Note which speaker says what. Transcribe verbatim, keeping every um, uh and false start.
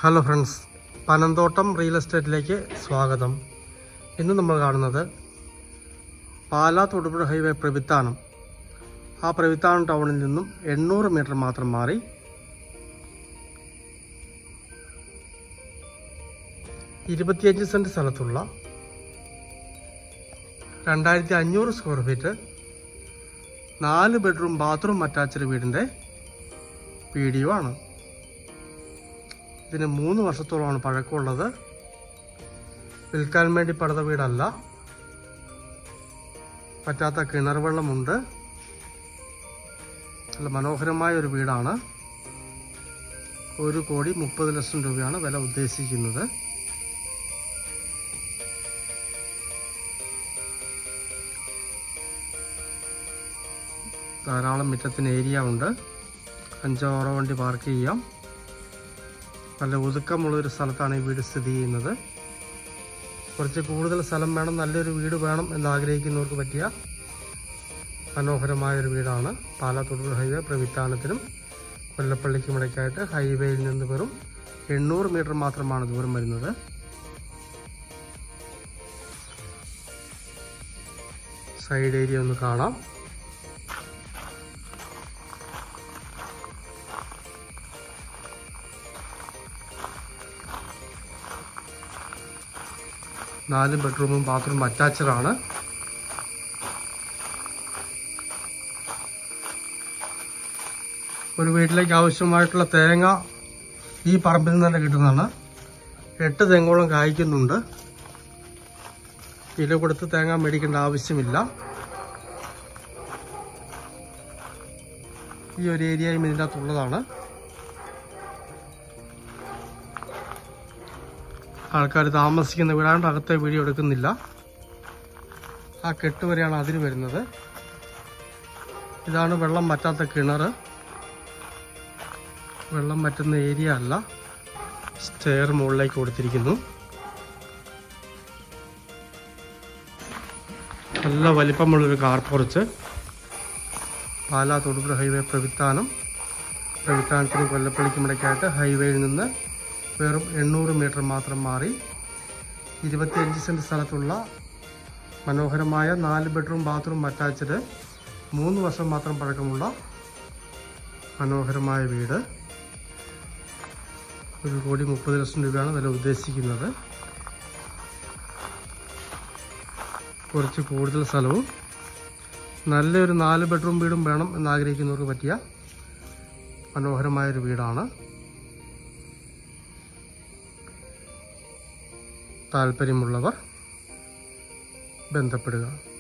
Speaker 1: Hello friends, Panamthottam real എസ്റ്റേറ്റിലേക്ക് സ്വാഗതം. ഇന്ന് നമ്മൾ കാണുന്നത് പാലാ തൊടുപുഴ ഹൈവേ പ്രവിത്താനം. ആ പ്രവിത്താനം ടൗണിൽ നിന്നും എണ്ണൂറ് മീറ്റർ മാത്രം മാറി ഇരുപത്തിയഞ്ച് സെൻറ്റ് സ്ഥലത്തുള്ള രണ്ടായിരത്തി അഞ്ഞൂറ് സ്ക്വയർ ഫീറ്റ് നാല് ബെഡ്റൂം ബാത്റൂം അറ്റാച്ച്ഡ് വീടിൻ്റെ വീഡിയോ ആണ്. ഇതിന് മൂന്ന് വർഷത്തോളമാണ് പഴക്കമുള്ളത്. വിൽക്കാൻ വേണ്ടി പണിത വീടല്ല. പറ്റാത്ത കിണർ വെള്ളമുണ്ട്. നല്ല മനോഹരമായ ഒരു വീടാണ്. ഒരു കോടി മുപ്പത് ലക്ഷം രൂപയാണ് വില ഉദ്ദേശിക്കുന്നത്. ധാരാളം മുറ്റത്തിന് ഏരിയ ഉണ്ട്. അഞ്ചാറോ വണ്ടി പാർക്ക് ചെയ്യാം. നല്ല ഒതുക്കമുള്ളൊരു സ്ഥലത്താണ് ഈ വീട് സ്ഥിതി ചെയ്യുന്നത്. കുറച്ച് കൂടുതൽ സ്ഥലം വേണം, നല്ലൊരു വീട് വേണം എന്നാഗ്രഹിക്കുന്നവർക്ക് പറ്റിയ മനോഹരമായൊരു വീടാണ്. പാലാ തൊടുപുഴ ഹൈവേ പ്രവിത്താനത്തിനും കൊല്ലപ്പള്ളിക്കും ഇടയ്ക്കായിട്ട് ഹൈവേയിൽ നിന്ന് വെറും എണ്ണൂറ് മീറ്റർ മാത്രമാണ് ദൂരം വരുന്നത്. സൈഡ് ഏരിയ ഒന്ന് കാണാം. നാല് ബെഡ്റൂമും ബാത്റൂം അറ്റാച്ച്ഡ് ആണ്. ഒരു വീട്ടിലേക്ക് ആവശ്യമായിട്ടുള്ള തേങ്ങ ഈ പറമ്പിൽ നിന്ന് തന്നെ കിട്ടുന്നതാണ്. എട്ട് തെങ്ങോളം കായ്ക്കുന്നുണ്ട്. വില കൊടുത്ത് തേങ്ങ മേടിക്കേണ്ട ആവശ്യമില്ല. ഈ ഒരു ഏരിയയും ഇതിൻ്റെ അകത്തുള്ളതാണ്. ആൾക്കാർ താമസിക്കുന്ന വീടാണ്ട് അകത്തെ വീഡിയോ എടുക്കുന്നില്ല. ആ കെട്ട് വരെയാണ് അതിന് വരുന്നത്. ഇതാണ് വെള്ളം വറ്റാത്ത കിണർ. വെള്ളം വറ്റുന്ന ഏരിയ അല്ല. സ്റ്റെയർ മുകളിലേക്ക് കൊടുത്തിരിക്കുന്നു. നല്ല വലിപ്പമുള്ളൊരു car porch. Pala Thodupuzha highway Pravithanam. പ്രവിത്താനത്തിനും കൊല്ലപ്പള്ളിക്കും ഇടയ്ക്കായിട്ട് ഹൈവേയിൽ നിന്ന് വെറും എണ്ണൂറ് മീറ്റർ മാത്രം മാറി ഇരുപത്തിയഞ്ച് സെൻറ്റ് സ്ഥലത്തുള്ള മനോഹരമായ നാല് ബെഡ്റൂം ബാത്റൂം അറ്റാച്ച്ഡ് മൂന്ന് വർഷം മാത്രം പഴക്കമുള്ള മനോഹരമായ വീട്. ഒരു കോടി മുപ്പത് ലക്ഷം രൂപയാണ് വില ഉദ്ദേശിക്കുന്നത്. കുറച്ച് കൂടുതൽ സ്ഥലവും നല്ലൊരു നാല് ബെഡ്റൂം വീടും വേണം എന്നാഗ്രഹിക്കുന്നവർക്ക് പറ്റിയ മനോഹരമായൊരു വീടാണ്. താല്പര്യമുള്ളവർ ബന്ധപ്പെടുക.